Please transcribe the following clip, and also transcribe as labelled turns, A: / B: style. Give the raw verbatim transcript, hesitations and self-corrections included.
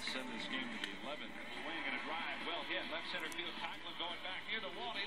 A: send this game to the eleventh.
B: Swing and a drive, well hit, left center field. Conklin going back near the wall. He